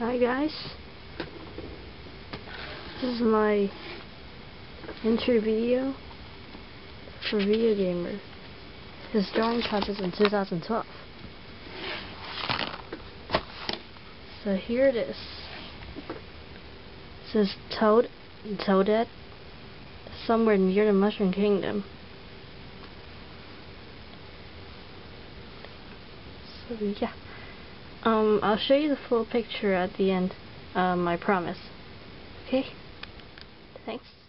Hi guys, this is my intro video for Vdeogamer, his drawing contest in 2012. So here it is. It says Toad and Toadette, somewhere near the Mushroom Kingdom. So yeah. I'll show you the full picture at the end, I promise. Okay? Thanks.